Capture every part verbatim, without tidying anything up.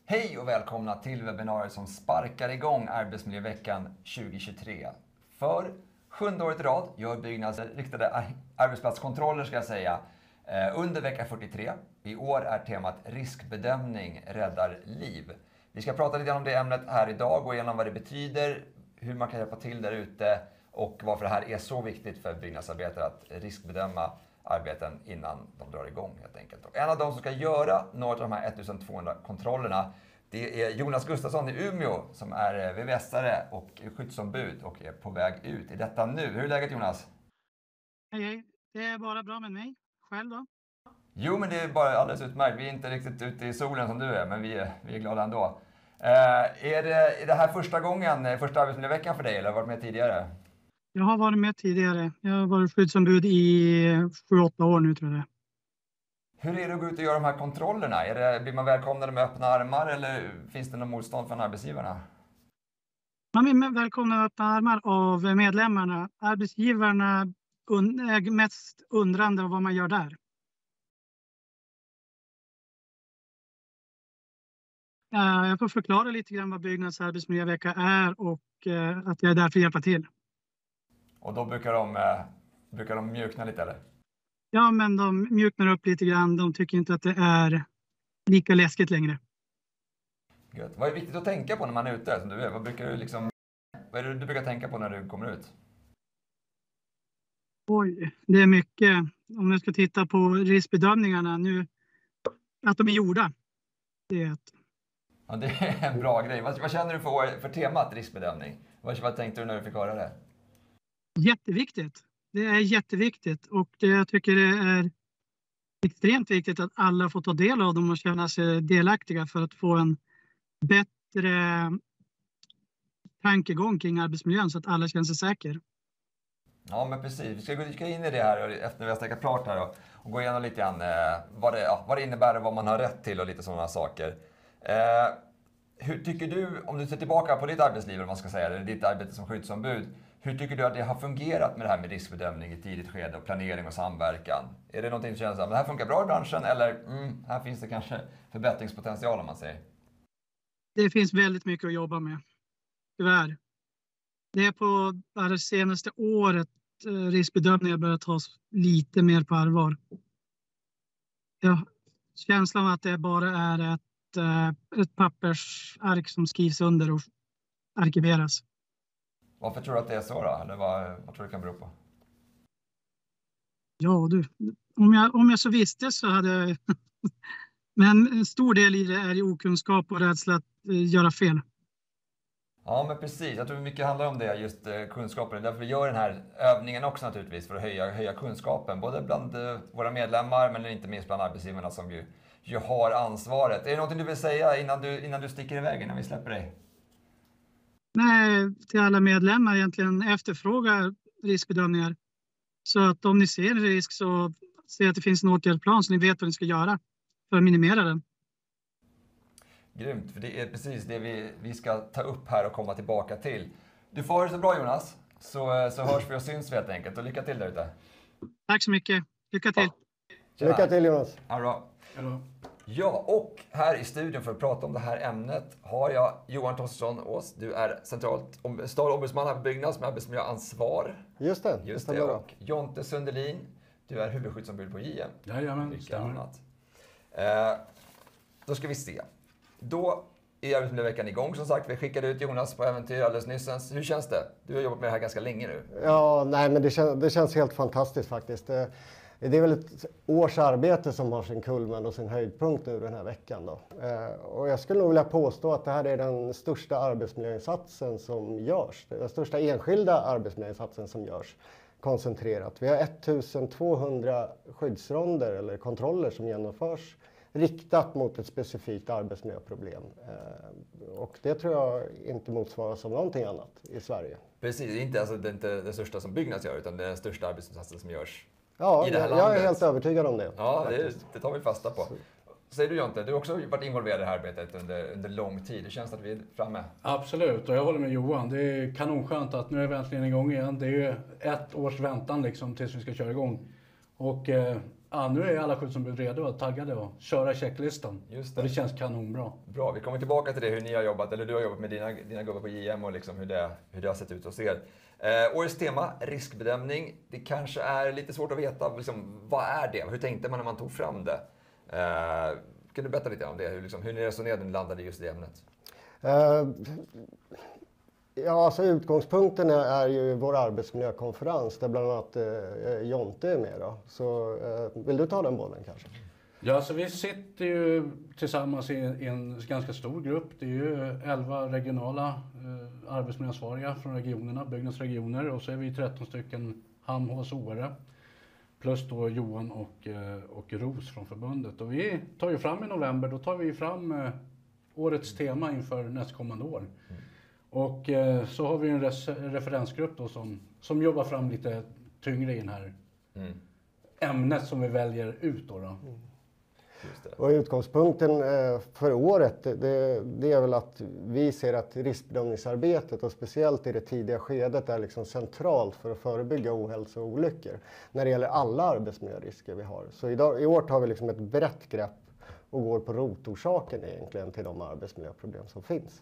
Hej och välkomna till webbinariet som sparkar igång Arbetsmiljöveckan tjugohundratjugotre. För sjunde året i rad gör Byggnads riktade arbetsplatskontroller ska jag säga under vecka fyrtiotre. I år är temat riskbedömning räddar liv. Vi ska prata lite om det ämnet här idag, gå igenom vad det betyder, hur man kan hjälpa till där ute och varför det här är så viktigt för byggnadsarbetare att riskbedöma arbeten innan de drar igång helt enkelt. Och en av de som ska göra några av de här ettusentvåhundra kontrollerna, det är Jonas Gustafsson i Umeå som är V V S-are och skyddsombud och är på väg ut i detta nu. Hur är läget Jonas? Hej hej, det är bara bra med mig. Själv då? Jo men det är bara alldeles utmärkt. Vi är inte riktigt ute i solen som du är, men vi är, vi är glada ändå. Eh, är, det, är det här första gången, första arbetsmiljöveckan för dig eller har du varit med tidigare? Jag har varit med tidigare. Jag har varit skyddsombud i sju åtta år nu tror jag. Hur är det att gå ut och göra de här kontrollerna? Är det, blir man välkomnad med öppna armar eller finns det någon motstånd från arbetsgivarna? Man blir välkomnad med öppna armar av medlemmarna. Arbetsgivarna är mest undrande av vad man gör där. Jag får förklara lite grann vad Byggnads arbetsmiljövecka är och att jag är där för att hjälpa till. Och då brukar de, brukar de mjukna lite eller? Ja, men de mjuknar upp lite grann. De tycker inte att det är lika läskigt längre. Gött. Vad är viktigt att tänka på när man är ute? Som du är? Vad, brukar du liksom, vad är det du brukar tänka på när du kommer ut? Oj, det är mycket. Om jag ska titta på riskbedömningarna nu, att de är gjorda. Det är ett. Ja, det är en bra grej. Vad, vad känner du för, för temat riskbedömning? Vad, vad tänkte du när du fick höra det? Jätteviktigt. Det är jätteviktigt och det, jag tycker det är extremt viktigt att alla får ta del av dem och känna sig delaktiga för att få en bättre tankegång kring arbetsmiljön så att alla känner sig säker. Ja, men precis. Vi ska gå in i det här efter vi har snackat klart här och, och gå igenom lite grann eh, vad, det, ja, vad det innebär och vad man har rätt till och lite sådana saker. Eh, hur tycker du, om du ser tillbaka på ditt arbetsliv, eller man ska säga, eller ditt arbete som skyddsombud, hur tycker du att det har fungerat med det här med riskbedömning i tidigt skede och planering och samverkan? Är det någonting som känns att det här funkar bra i branschen eller mm, här finns det kanske förbättringspotential om man säger? Det finns väldigt mycket att jobba med, tyvärr. Det är på det senaste året riskbedömningar börjar tas lite mer på allvar. Ja, känslan av att det bara är ett, ett pappersark som skrivs under och arkiveras. Varför tror du att det är så då? Eller vad, vad tror du det kan bero på? Ja du, om jag, om jag så visste så hade jag... Men en stor del i det är ju okunskap och rädsla att göra fel. Ja men precis, jag tror mycket handlar om det, just kunskapen. Därför vi gör den här övningen också naturligtvis för att höja, höja kunskapen. Både bland våra medlemmar men inte minst bland arbetsgivarna som ju, ju har ansvaret. Är det någonting du vill säga innan du, innan du sticker iväg, innan vi släpper dig? Nej, till alla medlemmar egentligen efterfråga riskbedömningar. Så att om ni ser en risk så se att det finns en åtgärdsplan så ni vet vad ni ska göra för att minimera den. Grymt, för det är precis det vi, vi ska ta upp här och komma tillbaka till. Du får ha det så bra Jonas, så, så hörs vi och syns vi helt enkelt. Och lycka till där ute. Tack så mycket, lycka till. Ja. Lycka till Jonas. Ja, bra. Hello. Ja, och här i studion för att prata om det här ämnet har jag Johan Torstensson Ås. Du är centralt stad ombudsman här på Byggnads med arbetsmiljöansvar. Just det. Just det. Och Jonte Sundelin, du är huvudskyddsombud på J M. Jajamän, stämmer. Annat. Eh, då ska vi se. Då är arbetsmiljöveckan igång som sagt. Vi skickade ut Jonas på äventyr alldeles nyss. Hur känns det? Du har jobbat med det här ganska länge nu. Ja, nej men det känns, det känns helt fantastiskt faktiskt. Det, det är väl ett års arbete som har sin kulmen och sin höjdpunkt nu den här veckan då. Eh, och jag skulle nog vilja påstå att det här är den största arbetsmiljöinsatsen som görs. Den största enskilda arbetsmiljöinsatsen som görs koncentrerat. Vi har ettusentvåhundra skyddsronder eller kontroller som genomförs riktat mot ett specifikt arbetsmiljöproblem. Eh, och det tror jag inte motsvaras av någonting annat i Sverige. Precis, det är inte, alltså, det är inte det största som Byggnads gör utan det är den största arbetsinsatsen som görs ja, i det här jag, landet. jag är helt övertygad om det. Ja, det, det tar vi fasta på. Så. Säger du Jonte, du har också varit involverad i det här arbetet under, under lång tid. Det känns att vi är framme. Absolut, och jag håller med Johan. Det är kanonskönt att nu är vi äntligen igång igen. Det är ju ett års väntan liksom tills vi ska köra igång. Och eh, Ja, nu är alla skyddsombud redo och taggade och köra checklistan. Just det. Och det känns kanonbra. Bra, vi kommer tillbaka till det, hur ni har jobbat, eller du har jobbat med dina, dina gubbar på J M och liksom hur, det, hur det har sett ut hos er. Eh, årets tema, riskbedömning. Det kanske är lite svårt att veta, liksom, vad är det? Hur tänkte man när man tog fram det? Eh, kan du berätta lite om det? Hur, liksom, hur ni resonerade när ni landade just i det ämnet? Uh, ja, alltså utgångspunkten är, är ju vår arbetsmiljökonferens där bland annat uh, Jonte är med. Då. Så uh, vill du ta den bollen kanske? Ja, så vi sitter ju tillsammans i en, i en ganska stor grupp. Det är ju elva regionala eh, arbetsmiljöansvariga från regionerna, byggnadsregioner. Och så är vi tretton stycken H A M H S O-are. Plus då Johan och, eh, och Ros från förbundet. Och vi tar ju fram i november, då tar vi fram eh, årets tema inför nästkommande år. Mm. Och eh, så har vi en res, referensgrupp då som, som jobbar fram lite tyngre i den här mm. ämnet som vi väljer ut då. då. Mm. Och utgångspunkten för året det, det är väl att vi ser att riskbedömningsarbetet och speciellt i det tidiga skedet är liksom centralt för att förebygga ohälsa och olyckor när det gäller alla arbetsmiljörisker vi har. Så idag, i år tar vi liksom ett brett grepp och går på rotorsaken egentligen till de arbetsmiljöproblem som finns.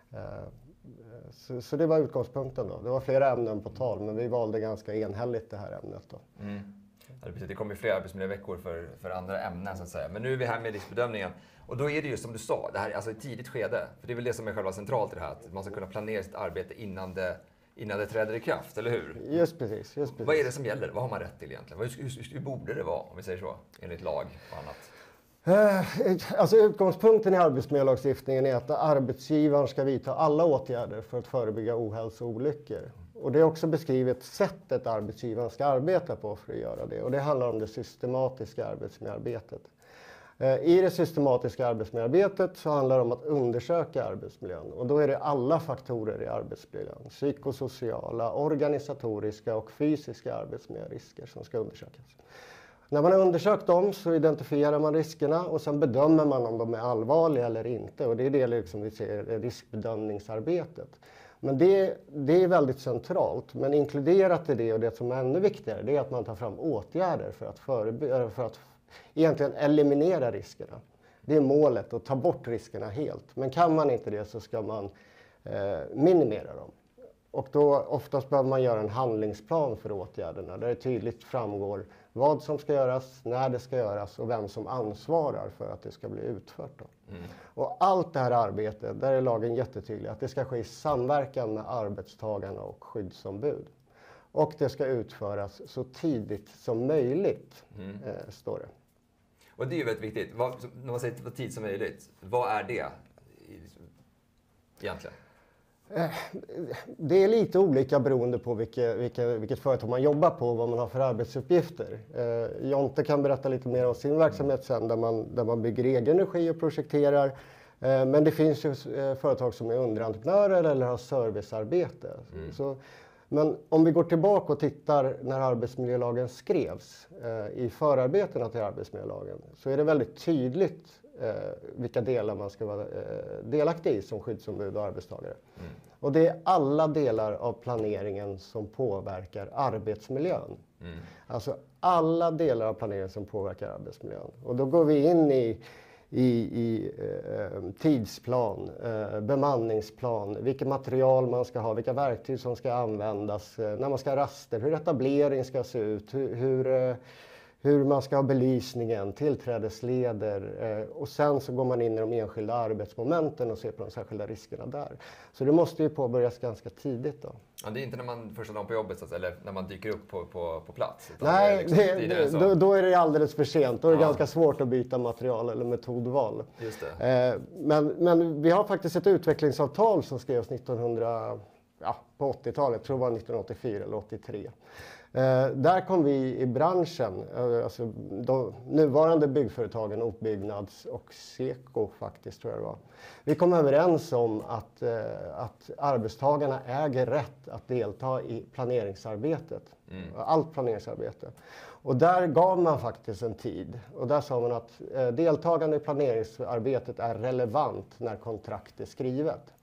Så, så det var utgångspunkten då. Det var flera ämnen på tal men vi valde ganska enhälligt det här ämnet då. Mm. Det kommer ju fler arbetsmiljöveckor för, för andra ämnen så att säga. Men nu är vi här med riskbedömningen. Och då är det ju som du sa, det här är alltså ett tidigt skede. För det är väl det som är själva centralt i det här. Att man ska kunna planera sitt arbete innan det, innan det träder i kraft, eller hur? Just precis, just precis. Vad är det som gäller? Vad har man rätt till egentligen? Hur, hur, hur borde det vara, om vi säger så, enligt lag och annat? Alltså utgångspunkten i arbetsmiljölagstiftningen är att arbetsgivaren ska vidta alla åtgärder för att förebygga ohälsa och olyckor. Och det är också beskrivet sättet arbetsgivaren ska arbeta på för att göra det. Och det handlar om det systematiska arbetsmiljöarbetet. I det systematiska arbetsmiljöarbetet så handlar det om att undersöka arbetsmiljön. Och då är det alla faktorer i arbetsmiljön. Psykosociala, organisatoriska och fysiska arbetsmiljörisker som ska undersökas. När man har undersökt dem så identifierar man riskerna och sen bedömer man om de är allvarliga eller inte. Och det är det liksom vi ser riskbedömningsarbetet. Men det, det är väldigt centralt. Men inkluderat i det och det som är ännu viktigare det är att man tar fram åtgärder för att, förebygga, för att egentligen eliminera riskerna. Det är målet, att ta bort riskerna helt. Men kan man inte det så ska man eh, minimera dem. Och då oftast behöver man göra en handlingsplan för åtgärderna där det tydligt framgår vad som ska göras, när det ska göras och vem som ansvarar för att det ska bli utfört. Då. Mm. Och allt det här arbetet, där är lagen jättetydlig, att det ska ske i samverkan med arbetstagarna och skyddsombud. Och det ska utföras så tidigt som möjligt, mm. eh, står det. Och det är ju väldigt viktigt. Vad, när man säger så tidigt som möjligt, vad är det egentligen? Det är lite olika beroende på vilket, vilket, vilket företag man jobbar på och vad man har för arbetsuppgifter. Eh, Jonte kan berätta lite mer om sin verksamhet sen där man, där man bygger egen regi och projekterar. Eh, men det finns ju eh, företag som är underentreprenörer eller har servicearbete. Mm. Så, men om vi går tillbaka och tittar när arbetsmiljölagen skrevs eh, i förarbetena till arbetsmiljölagen så är det väldigt tydligt Eh, vilka delar man ska vara eh, delaktig i som skyddsombud och arbetstagare. Mm. Och det är alla delar av planeringen som påverkar arbetsmiljön. Mm. Alltså alla delar av planeringen som påverkar arbetsmiljön. Och då går vi in i, i, i eh, tidsplan, eh, bemanningsplan, vilket material man ska ha, vilka verktyg som ska användas, eh, när man ska ha raster, hur etablering ska se ut, hur, hur eh, hur man ska ha belysningen, tillträdesleder eh, och sen så går man in i de enskilda arbetsmomenten och ser på de särskilda riskerna där. Så det måste ju påbörjas ganska tidigt då. Ja, det är inte när man första dagen på jobbet så att, eller när man dyker upp på, på, på plats? Nej, det är liksom det, då, då är det alldeles för sent. Då är det ja. ganska svårt att byta material eller metodval. Just det. Eh, men, men vi har faktiskt ett utvecklingsavtal som skrevs nittonhundra, ja, på åttiotalet, tror jag var nittonhundraåttiofyra eller åttiotre. Eh, där kom vi i branschen, eh, alltså de nuvarande byggföretagen Opbyggnads och Seko faktiskt tror jag det var. Vi kom överens om att, eh, att arbetstagarna äger rätt att delta i planeringsarbetet, mm. allt planeringsarbete. Och där gav man faktiskt en tid och där sa man att eh, deltagande i planeringsarbetet är relevant när kontrakt är skrivet.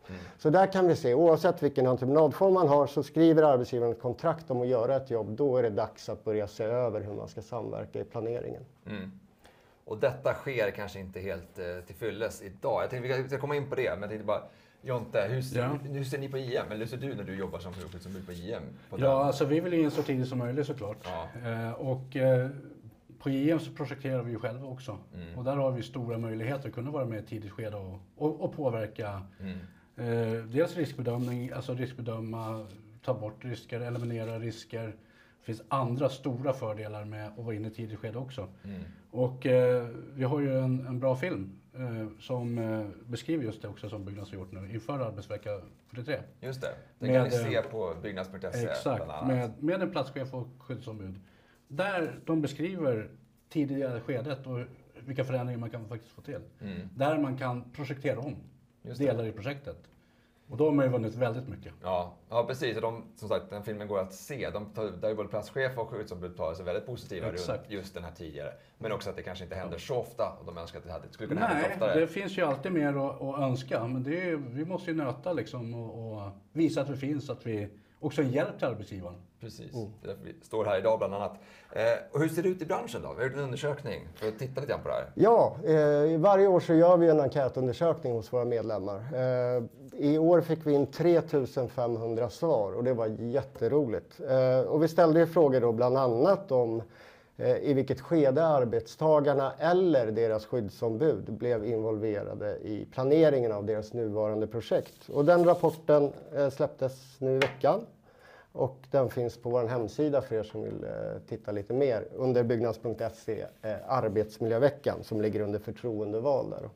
Mm. Så där kan vi se, oavsett vilken entreprenadform man har så skriver arbetsgivaren ett kontrakt om att göra ett jobb. Då är det dags att börja se över hur man ska samverka i planeringen. Mm. Och detta sker kanske inte helt eh, till fylles idag. Jag tänkte vi ska komma in på det, men jag tänkte bara, Jonte, hur ser, ja. hur ser ni på I M? Eller hur ser du när du jobbar som produktskyddsombud på I M? På ja, den? Alltså vi vill in så tidigt som möjligt såklart. Ja. Eh, och eh, på I M så projekterar vi ju själva också. Mm. Och där har vi stora möjligheter att kunna vara med i ett tidigt skede och, och, och påverka. Mm. Eh, dels riskbedömning, alltså riskbedöma, ta bort risker, eliminera risker. Det finns andra stora fördelar med att vara inne i ett tidigt skede också. Mm. Och eh, vi har ju en, en bra film eh, som eh, beskriver just det också som Byggnads har gjort nu inför arbetsvecka fyrtiotre. Just det, det kan med, ni se på byggnads punkt se. Exakt, med, med en platschef och skyddsombud. Där de beskriver tidigare skedet och vilka förändringar man kan faktiskt få till. Mm. Där man kan projektera om delar i projektet. Och då har man ju vunnit väldigt mycket. Ja, ja precis. Och de, som sagt, den filmen går att se. De tar, där är både platschef och skyddsombud tar sig väldigt positiva runt just den här tidigare. Men också att det kanske inte händer så ofta och de önskar att det hade, skulle kunna Nej, hända oftare. Nej, det finns ju alltid mer att, att önska. Men det är, vi måste ju nöta liksom och, och visa att vi finns, att vi också är hjälp till arbetsgivaren. Precis, mm. det är därför vi står här idag bland annat. Eh, och hur ser det ut i branschen då? Vi har gjort en undersökning för att titta lite grann på det här. Ja, eh, varje år så gör vi en enkätundersökning hos våra medlemmar. Eh, I år fick vi in tre tusen femhundra svar och det var jätteroligt. Eh, och vi ställde ju frågor då bland annat om eh, i vilket skede arbetstagarna eller deras skyddsombud blev involverade i planeringen av deras nuvarande projekt. Och den rapporten eh, släpptes nu i veckan. Och den finns på vår hemsida för er som vill eh, titta lite mer under byggnads punkt se eh, arbetsmiljöveckan som ligger under förtroendeval där.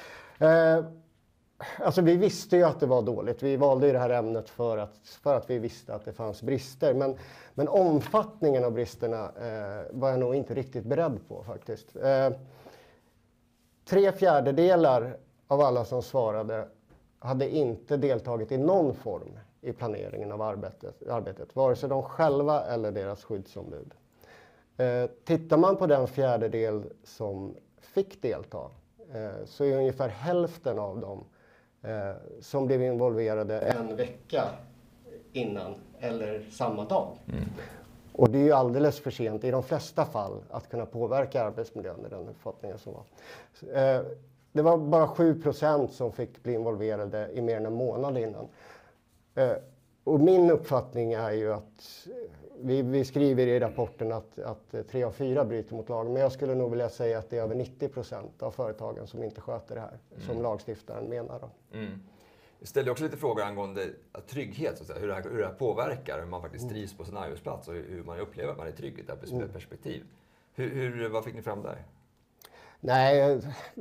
Eh, alltså vi visste ju att det var dåligt. Vi valde ju det här ämnet för att, för att vi visste att det fanns brister. Men, men omfattningen av bristerna eh, var jag nog inte riktigt beredd på faktiskt. Eh, tre fjärdedelar av alla som svarade hade inte deltagit i någon form i planeringen av arbetet, arbetet, vare sig de själva eller deras skyddsombud. Eh, tittar man på den fjärdedel som fick delta eh, så är ungefär hälften av dem eh, som blev involverade en vecka innan eller samma dag. Mm. Och det är ju alldeles för sent i de flesta fall att kunna påverka arbetsmiljön i den uppfattningen som var. Eh, det var bara sju procent som fick bli involverade i mer än en månad innan. Och min uppfattning är ju att vi, vi skriver i rapporten att, att tre av fyra bryter mot lagen. Men jag skulle nog vilja säga att det är över nittio procent av företagen som inte sköter det här. Mm. Som lagstiftaren menar då. Mm. Jag ställde också lite frågor angående trygghet. Så att säga, hur, det här, hur det här påverkar hur man faktiskt trivs på sin arbetsplats. Och hur man upplever att man är trygg i ett arbetsmiljöperspektiv. Mm. Hur, hur, vad fick ni fram där? Nej,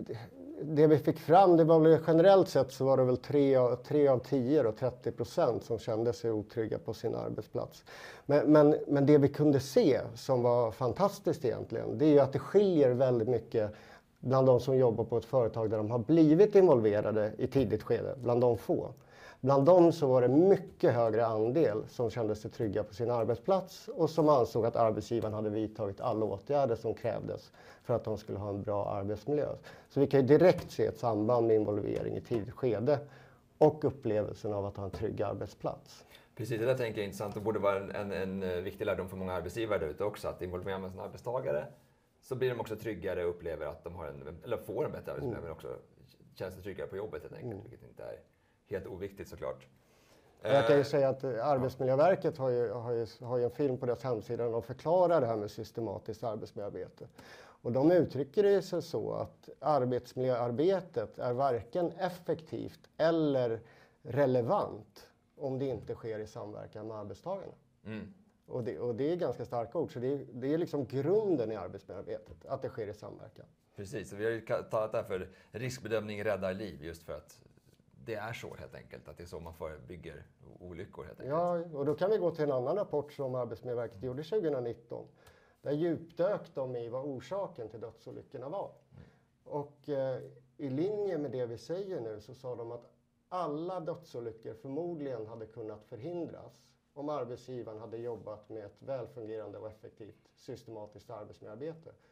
det vi fick fram, det var väl generellt sett så var det väl tre av, tre av tio och trettio procent som kände sig otrygga på sin arbetsplats. Men, men, men det vi kunde se som var fantastiskt egentligen, det är ju att det skiljer väldigt mycket bland de som jobbar på ett företag där de har blivit involverade i tidigt skede, bland de få. Bland dem så var det mycket högre andel som kände sig trygga på sin arbetsplats och som ansåg att arbetsgivaren hade vidtagit alla åtgärder som krävdes för att de skulle ha en bra arbetsmiljö. Så vi kan ju direkt se ett samband med involvering i tidigt skede och upplevelsen av att ha en trygg arbetsplats. Precis, det där tänker jag är intressant och borde vara en, en, en viktig lärdom för många arbetsgivare där ute också. Att involvera med sina arbetstagare så blir de också tryggare och upplever att de har en, eller får en bättre arbetsmiljö mm. men också känns sig tryggare på jobbet helt enkelt, mm. vilket inte är helt oviktigt såklart. Jag kan ju säga att Arbetsmiljöverket har ju, har ju, har ju en film på deras hemsida och förklarar det här med systematiskt arbetsmiljöarbete. Och de uttrycker det sig så att arbetsmiljöarbetet är varken effektivt eller relevant om det inte sker i samverkan med arbetstagarna. Mm. Och, det, och det är ganska starka ord, så det är, det är liksom grunden i arbetsmiljöarbetet, att det sker i samverkan. Precis, vi har ju talat där för riskbedömning räddar liv just för att det är så helt enkelt, att det är så man förebygger olyckor helt enkelt. Ja, och då kan vi gå till en annan rapport som Arbetsmiljöverket gjorde tjugonitton. Där djupdök de i vad orsaken till dödsolyckorna var. Mm. Och eh, i linje med det vi säger nu så sa de att alla dödsolyckor förmodligen hade kunnat förhindras om arbetsgivaren hade jobbat med ett välfungerande och effektivt systematiskt arbetsmiljöarbete.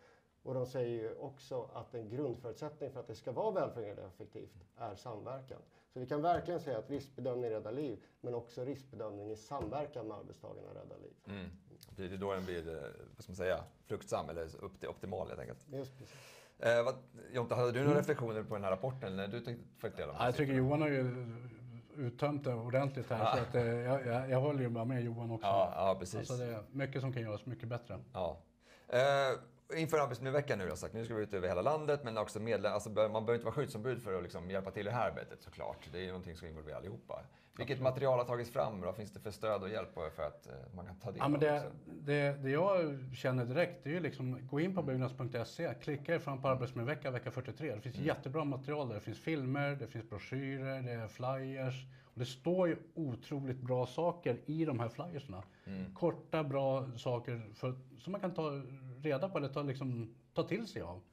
Och de säger ju också att en grundförutsättning för att det ska vara välfungerande och effektivt är samverkan. Så vi kan verkligen säga att riskbedömning räddar liv, men också riskbedömning i samverkan med arbetstagarna räddar liv. Mm. Det är då den blir, vad ska man säga, fruktsam eller upp till optimal helt enkelt. Just precis. Eh, vad, Jonte, hade du några mm. reflektioner på den här rapporten? När du tänkte ja, jag tycker Johan har ju uttömt det ordentligt här. Ja. Så att, eh, jag, jag, jag håller ju med Johan också. Ja, ja, precis. Alltså det är mycket som kan göras mycket bättre. Ja. Eh, inför arbetsmiljöveckan nu, jag sagt, nu ska vi ut över hela landet, men också medlem, alltså, man behöver inte vara skyddsombud för att liksom hjälpa till i det här arbetet såklart. Det är ju någonting som involverar allihopa. Vilket Absolut. material har tagits fram? Vad finns det för stöd och hjälp för att eh, man kan ta del ja, av men det? Det, det, det jag känner direkt, det är ju liksom gå in på byggnads punkt se, klicka er fram på arbetsmiljövecka, vecka fyrtiotre. Det finns mm. jättebra material där. Det finns filmer, det finns broschyrer, det är flyers. Och det står ju otroligt bra saker i de här flyersna. Mm. Korta, bra saker för, som man kan ta reda på eller ta, liksom, ta till sig av.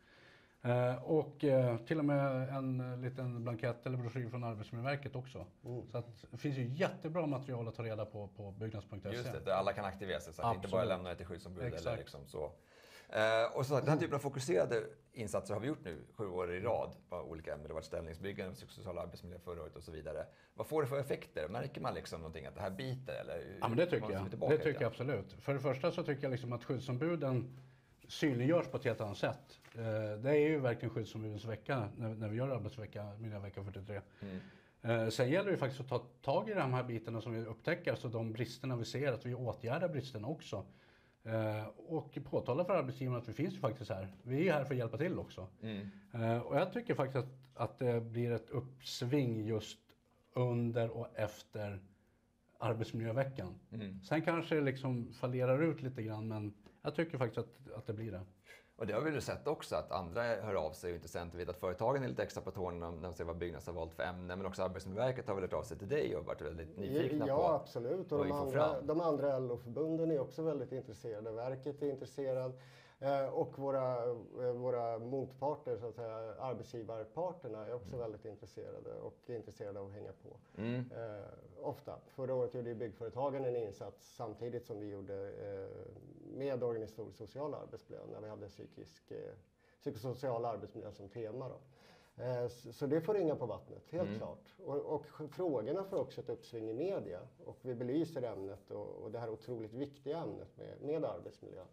Eh, och eh, till och med en liten blankett eller broschyr från Arbetsmiljöverket också. Mm. Så att, det finns ju jättebra material att ta reda på på byggnads punkt se. Just det, där alla kan aktivera sig så att inte bara lämna det till skyddsombud. Eller liksom så. Eh, och så den här typen av fokuserade insatser har vi gjort nu sju år i rad på olika ämnen. Det har varit ställningsbyggande, psykosocial arbetsmiljö förra året och så vidare. Vad får det för effekter? Märker man liksom någonting att det här biter? Eller ja, men det tycker jag. Det tycker jag absolut. För det första så tycker jag liksom att skyddsombuden synliggörs på ett helt annat sätt. Eh, det är ju verkligen skyddsombudens vecka när, när vi gör arbetsvecka, miljövecka fyrtiotre. Mm. Eh, sen gäller det faktiskt att ta tag i de här bitarna som vi upptäcker, så de bristerna vi ser, att vi åtgärdar bristerna också. Eh, och påtala för arbetsgivarna att vi finns ju faktiskt här. Vi är här för att hjälpa till också. Mm. Eh, och jag tycker faktiskt att, att det blir ett uppsving just under och efter arbetsmiljöveckan. Mm. Sen kanske det liksom fallerar ut lite grann, men jag tycker faktiskt att, att det blir det. Och det har vi ju sett också, att andra hör av sig och intressenter vet att företagen är lite extra på tårna när de ser vad Byggnads har valt för ämne. Men också Arbetsmiljöverket har väl hört av sig till dig och varit väldigt nyfikna ja, på Ja, absolut. Och de andra, de andra L O-förbunden är också väldigt intresserade. Verket är intresserad. Och våra, våra motparter, så att säga, arbetsgivarparterna är också mm. väldigt intresserade och är intresserade av att hänga på. Mm. Eh, ofta. Förra året gjorde ju byggföretagen en insats samtidigt som vi gjorde eh, med organisatorisk social arbetsmiljö när vi hade psykisk, eh, psykosocial arbetsmiljö som tema. Då. Eh, så, så det får ringa på vattnet, helt mm. klart. Och, och frågorna får också ett uppsving i media och vi belyser ämnet och, och det här otroligt viktiga ämnet med, med arbetsmiljö.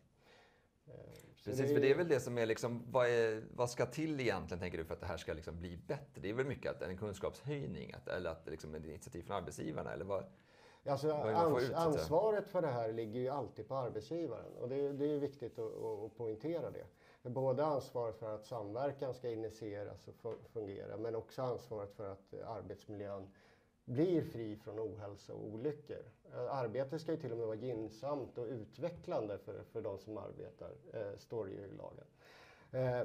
Så Precis, det är... för det är väl det som är liksom, vad, är, vad ska till egentligen tänker du för att det här ska liksom bli bättre? Det är väl mycket att en kunskapshöjning att, eller att liksom ett initiativ från arbetsgivarna eller vad? Alltså, ans ut, ansvaret för det här ligger ju alltid på arbetsgivaren och det, det är viktigt att, att poängtera det. Både ansvaret för att samverkan ska initieras och fungera men också ansvaret för att arbetsmiljön blir fri från ohälsa och olyckor. Arbetet ska ju till och med vara gynnsamt och utvecklande för, för de som arbetar, eh, står det ju i lagen. Eh,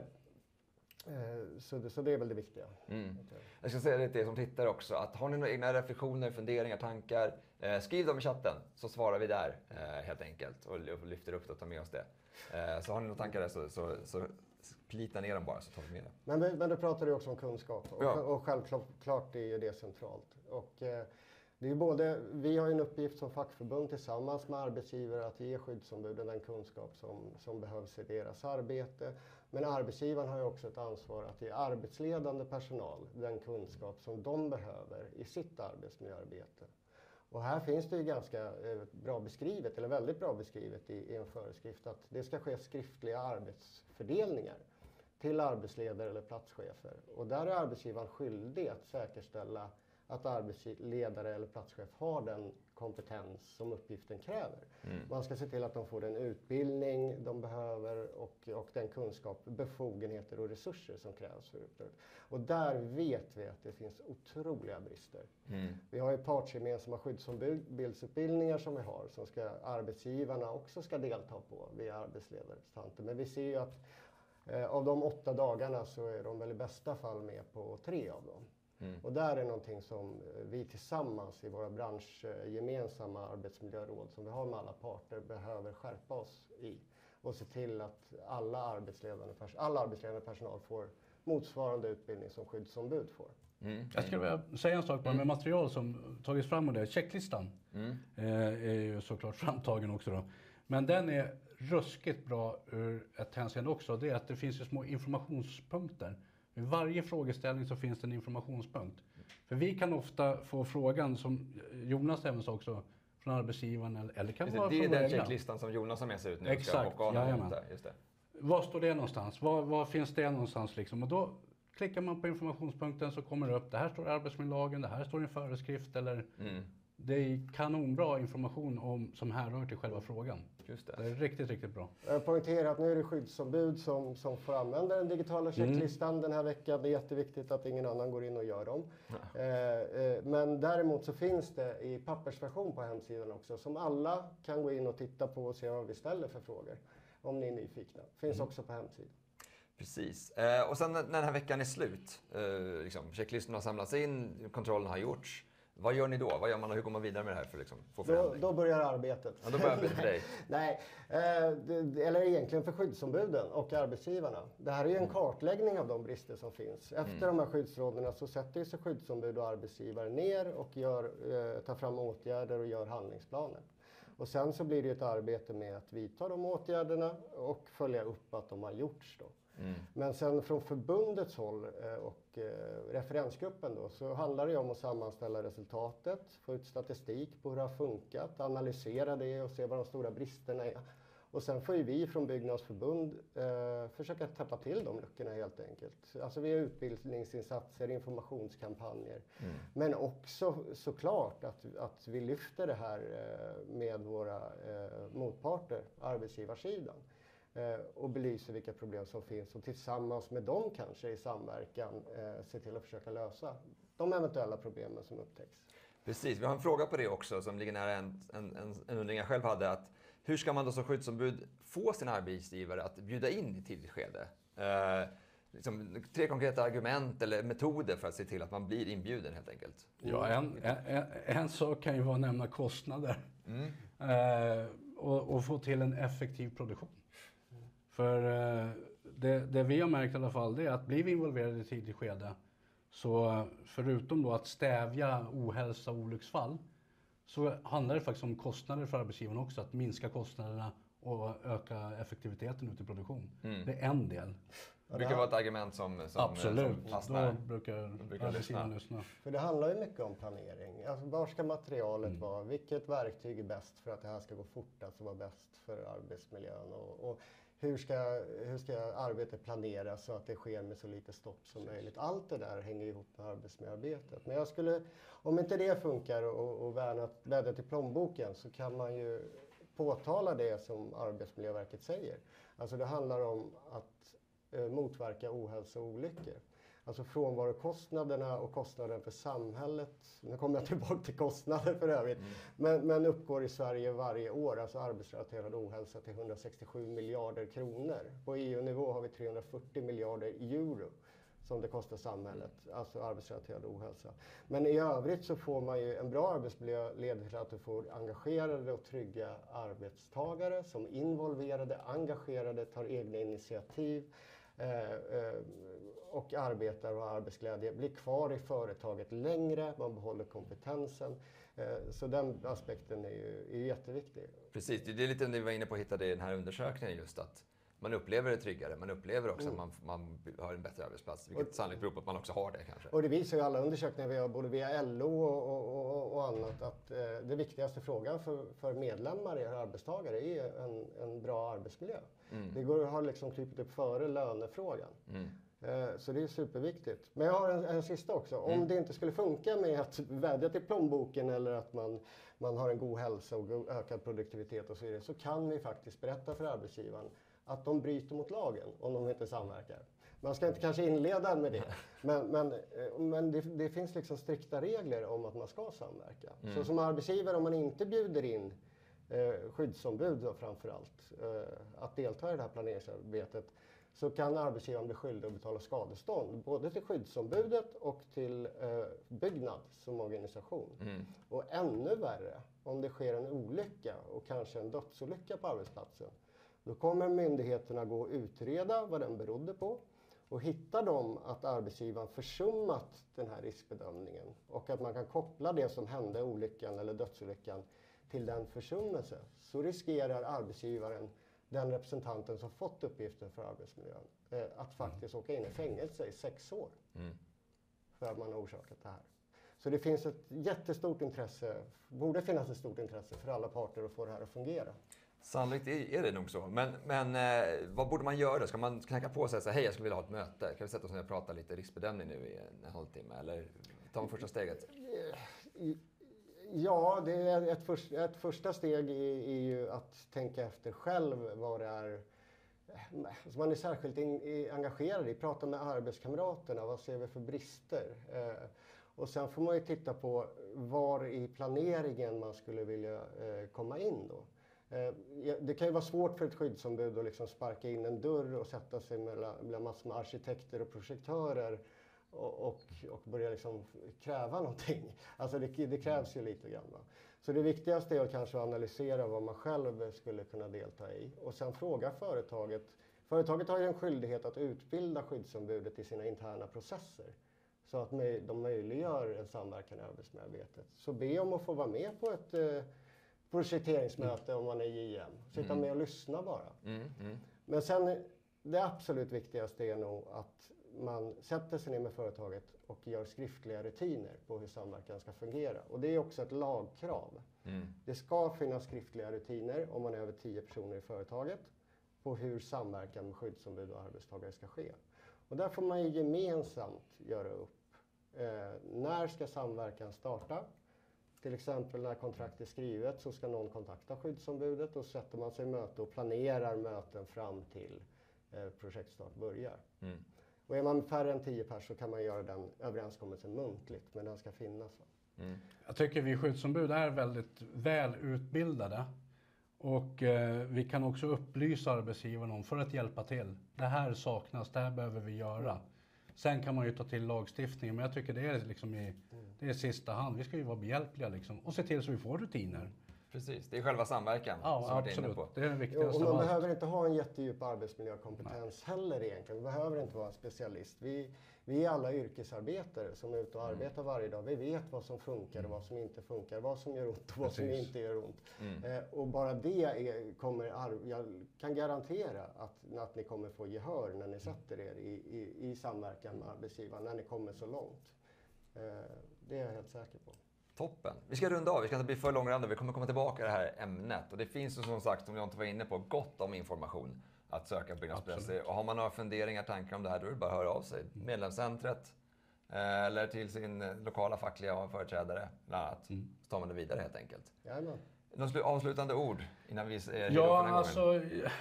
eh, så, det, så det är väl det viktiga. Mm. Jag ska säga det till er som tittar också, att har ni några egna reflektioner, funderingar, tankar, eh, skriv dem i chatten så svarar vi där eh, helt enkelt och, och lyfter upp det och tar med oss det. Eh, så har ni några tankar där så, så, så plita ner dem bara så tar vi med det. Men, men du pratade ju också om kunskap och, ja. och självklart är det centralt. Och, eh, det är både, vi har en uppgift som fackförbund tillsammans med arbetsgivare att ge skyddsombuden den kunskap som, som behövs i deras arbete. Men arbetsgivaren har ju också ett ansvar att ge arbetsledande personal den kunskap som de behöver i sitt arbetsmiljöarbete. Och här finns det ju ganska bra beskrivet, eller väldigt bra beskrivet i, i en föreskrift att det ska ske skriftliga arbetsfördelningar till arbetsledare eller platschefer. Och där är arbetsgivaren skyldig att säkerställa att arbetsledare eller platschef har den kompetens som uppgiften kräver. Mm. Man ska se till att de får den utbildning de behöver och, och den kunskap, befogenheter och resurser som krävs för uppdraget. Och där vet vi att det finns otroliga brister. Mm. Vi har ju partsgemensamma skyddsombudsutbildningar som vi har som ska, arbetsgivarna också ska delta på via arbetsledarrepresentanter. Men vi ser ju att eh, av de åtta dagarna så är de väl i bästa fall med på tre av dem. Mm. Och där är någonting som vi tillsammans i våra branschgemensamma arbetsmiljöråd som vi har med alla parter behöver skärpa oss i. Och se till att alla arbetsledande, all arbetsledande personal får motsvarande utbildning som skyddsombud får. Mm. Jag skulle vilja säga en sak bara med material som tagits fram och det. Checklistan mm. är ju såklart framtagen också då. Men den är ruskigt bra ur ett hänseende också, det är att det finns ju små informationspunkter. Vid varje frågeställning så finns det en informationspunkt. För vi kan ofta få frågan, som Jonas även sa också, från arbetsgivaren eller, eller kan Just vara det, det är från den egna. checklistan som Jonas har med sig ut nu. Exakt, jajamän. Just det. Var står det någonstans? Var, var finns det någonstans liksom? Och då klickar man på informationspunkten så kommer det upp, det här står i arbetsmiljölagen, det här står i en föreskrift eller Mm. det är kanonbra information om, som härrör till själva frågan. Just det. Det är riktigt, riktigt bra. Jag poängterar att nu är det skyddsombud som, som får använda den digitala checklistan mm. den här veckan. Det är jätteviktigt att ingen annan går in och gör dem. Eh, eh, men däremot så finns det i pappersversion på hemsidan också som alla kan gå in och titta på och se vad vi ställer för frågor. Om ni är nyfikna. Finns mm. också på hemsidan. Precis. Eh, och sen när den här veckan är slut, eh, liksom, checklistorna har samlats in, kontrollen har gjorts. Vad gör ni då? Vad gör man och hur går man vidare med det här för att liksom få förändring? Då, då börjar arbetet. Ja, då börjar arbetet för dig. Nej, eh, det, eller egentligen för skyddsombuden och arbetsgivarna. Det här är ju en Mm. kartläggning av de brister som finns. Efter Mm. de här skyddsråden så sätter sig skyddsombud och arbetsgivare ner och gör, eh, tar fram åtgärder och gör handlingsplaner. Och sen så blir det ett arbete med att vidta de åtgärderna och följa upp att de har gjorts då. Mm. Men sen från förbundets håll och referensgruppen då, så handlar det om att sammanställa resultatet, få ut statistik på hur det har funkat, analysera det och se vad de stora bristerna är. Och sen får ju vi från Byggnads förbund eh, försöka täppa till de luckorna helt enkelt. Alltså via utbildningsinsatser, informationskampanjer. Mm. Men också såklart att, att vi lyfter det här eh, med våra eh, motparter, arbetsgivarsidan. Och belyser vilka problem som finns och tillsammans med dem kanske i samverkan eh, se till att försöka lösa de eventuella problemen som upptäcks. Precis, vi har en fråga på det också som ligger nära en, en, en, en undring jag själv hade. Att hur ska man då som skyddsombud få sin arbetsgivare att bjuda in i tidigt skede? Eh, liksom, tre konkreta argument eller metoder för att se till att man blir inbjuden helt enkelt. Ja, en, en, en sak kan ju vara att nämna kostnader mm. eh, och, och få till en effektiv produktion. För det, det vi har märkt i alla fall det är att blir vi involverade i tidigt skede så förutom då att stävja ohälsa och olycksfall så handlar det faktiskt om kostnader för arbetsgivaren också. Att minska kostnaderna och öka effektiviteten ute i produktion. Mm. Det är en del. Det brukar vara ett argument som, som, Absolut. som fastnar. Då brukar, brukar arbetsgivaren lyssna. För det handlar ju mycket om planering. Alltså, var ska materialet mm. vara? Vilket verktyg är bäst för att det här ska gå fortast och vara bäst för arbetsmiljön? Och, och hur, ska, hur ska arbetet planeras så att det sker med så lite stopp som Precis. möjligt? Allt det där hänger ihop med arbetsmiljöarbetet. Men jag skulle, om inte det funkar och, och värna, vädra till plånboken så kan man ju påtala det som Arbetsmiljöverket säger. Alltså det handlar om att eh, motverka ohälsa och olyckor. Alltså frånvarokostnaderna och kostnaden för samhället, nu kommer jag tillbaka till kostnader för övrigt, mm. men, men uppgår i Sverige varje år, alltså arbetsrelaterad ohälsa till hundrasextiosju miljarder kronor. På E U-nivå har vi trehundrafyrtio miljarder euro som det kostar samhället, alltså arbetsrelaterad ohälsa. Men i övrigt så får man ju en bra arbetsmiljö leder till att du får engagerade och trygga arbetstagare som involverade, engagerade, tar egna initiativ eh, eh, och arbetar och har arbetsglädje, blir kvar i företaget längre, man behåller kompetensen. Eh, så den aspekten är ju är jätteviktig. Precis, det är lite det vi var inne på att hitta det i den här undersökningen just att man upplever det tryggare, man upplever också mm. att man, man har en bättre arbetsplats, vilket och, sannolikt beror på att man också har det kanske. Och det visar ju alla undersökningar vi har, både via L O och, och, och annat, att eh, det viktigaste frågan för, för medlemmar i arbetstagare är en, en bra arbetsmiljö. Mm. Det går, har liksom krypit upp före lönefrågan. Mm. Eh, så det är superviktigt. Men jag har en, en sista också. Om mm. det inte skulle funka med att vädja till plånboken eller att man, man har en god hälsa och ökad produktivitet och så vidare, så kan vi faktiskt berätta för arbetsgivaren att de bryter mot lagen om de inte samverkar. Man ska inte kanske inleda med det, men, men, men det, det finns liksom strikta regler om att man ska samverka. Mm. Så som arbetsgivare, om man inte bjuder in eh, skyddsombud då framförallt eh, att delta i det här planeringsarbetet, så kan arbetsgivaren bli skyldig att betala skadestånd både till skyddsombudet och till eh, Byggnad som organisation. Mm. Och ännu värre om det sker en olycka och kanske en dödsolycka på arbetsplatsen. Då kommer myndigheterna gå och utreda vad den berodde på och hittar de att arbetsgivaren försummat den här riskbedömningen och att man kan koppla det som hände olyckan eller dödsolyckan till den försummelse, så riskerar arbetsgivaren den representanten som fått uppgiften för arbetsmiljön eh, att faktiskt åka in i fängelse i sex år Mm. för att man har orsakat det här. Så det finns ett jättestort intresse, borde finnas ett stort intresse för alla parter att få det här att fungera. Sannolikt är det nog så. Men, men eh, vad borde man göra? Ska man knacka på och säga så här, hej jag skulle vilja ha ett möte. Kan vi sätta oss ner och prata lite riskbedömning nu i en halvtimme? Eller ta man första steget? Ja, det är ett, först, ett första steg är, är ju att tänka efter själv vad det är. Alltså man är särskilt in, i, engagerad i, prata med arbetskamraterna, vad ser vi för brister? Eh, och sen får man ju titta på var i planeringen man skulle vilja eh, komma in då. Det kan ju vara svårt för ett skyddsombud att liksom sparka in en dörr och sätta sig mellan, mellan massor med arkitekter och projektörer och, och, och börja liksom kräva någonting. Alltså det, det krävs ju lite grann. Va? Så det viktigaste är att kanske analysera vad man själv skulle kunna delta i och sen fråga företaget. Företaget har ju en skyldighet att utbilda skyddsombudet i sina interna processer så att de möjliggör en samverkan i arbetsmiljöarbetet. Så be om att få vara med på ett projekteringsmöte mm. om man är J M. Sitta mm. med och lyssna bara. Mm. Mm. Men sen det absolut viktigaste är nog att man sätter sig ner med företaget och gör skriftliga rutiner på hur samverkan ska fungera. Och det är också ett lagkrav. Mm. Det ska finnas skriftliga rutiner om man är över tio personer i företaget på hur samverkan med skyddsombud och arbetstagare ska ske. Och där får man ju gemensamt göra upp. Eh, när ska samverkan starta? Till exempel när kontrakt är skrivet så ska någon kontakta skyddsombudet och sätter man sig i möte och planerar möten fram till eh, projektstart börjar. Mm. Och är man färre än tio pers så kan man göra den överenskommelsen muntligt, men den ska finnas. Mm. Jag tycker vi skyddsombud är väldigt väl utbildade och eh, vi kan också upplysa arbetsgivaren om för att hjälpa till. Det här saknas, det här behöver vi göra. Sen kan man ju ta till lagstiftningen, men jag tycker det är liksom i, det är sista hand. Vi ska ju vara behjälpliga liksom och se till så vi får rutiner. Precis, det är själva samverkan. Ja, som absolut. På. Det är det viktigaste. Jo, och man behöver inte ha en jättedjup arbetsmiljökompetens Nej. heller egentligen. Vi behöver inte vara en specialist. Vi, vi är alla yrkesarbetare som är ute och arbetar mm. varje dag. Vi vet vad som funkar och vad som inte funkar, vad som gör ont och vad Precis. som inte gör ont. Mm. Eh, och bara det är, kommer, jag kan garantera att, att ni kommer få gehör när ni sätter er i, i, i samverkan med arbetsgivaren, när ni kommer så långt. Eh, det är jag helt säker på. Toppen. Vi ska runda av, vi ska inte bli för långrandiga. Vi kommer komma tillbaka till det här ämnet. Och det finns ju som sagt, som jag inte var inne på, gott om information att söka på Byggnads. Och har man några funderingar, tankar om det här, då är det bara att höra av sig. Medlemscentret eller till sin lokala fackliga företrädare bland annat. Mm. Så tar man det vidare helt enkelt. Jajamän. Några avslutande ord innan vi är Ja, alltså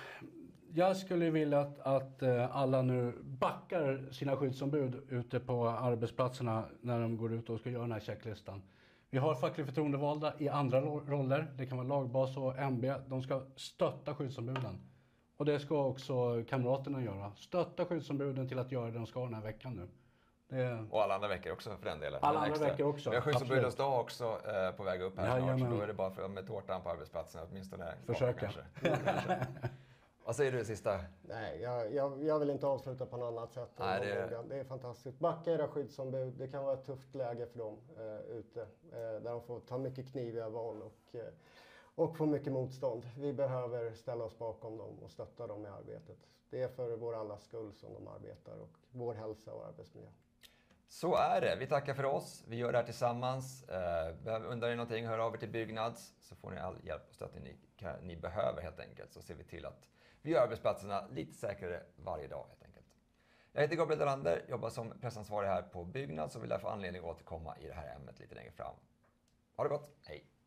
jag skulle vilja att, att alla nu backar sina skyddsombud ute på arbetsplatserna när de går ut och ska göra den här checklistan. Vi har fackligt förtroendevalda i andra roller. Det kan vara lagbas och M B. De ska stötta skyddsombuden. Och det ska också kamraterna göra. Stötta skyddsombuden till att göra det de ska den här veckan nu. Det... Och alla andra veckor också för den delen. Alla andra veckor också. Vi har skyddsombudens dag också eh, på väg upp här ja, snart. Så då är det bara för, med tårtan på arbetsplatsen åtminstone. Försöka. Kanske. Vad säger du det sista? Nej, jag, jag, jag vill inte avsluta på något annat sätt. Nej, det... Är... det är fantastiskt. Backa era skyddsombud. Det kan vara ett tufft läge för dem eh, ute. Eh, där de får ta mycket kniviga val och, eh, och få mycket motstånd. Vi behöver ställa oss bakom dem och stötta dem i arbetet. Det är för vår allas skull som de arbetar och vår hälsa och arbetsmiljö. Så är det. Vi tackar för oss. Vi gör det här tillsammans. Eh, undrar ni någonting, hör av er till Byggnads så får ni all hjälp och stöd ni, ni behöver helt enkelt. Så ser vi till att vi gör arbetsplatserna lite säkrare varje dag helt enkelt. Jag heter Gabriel Dalander, jobbar som pressansvarig här på Byggnads och vill därför anledning att återkomma i det här ämnet lite längre fram. Ha det gott, hej!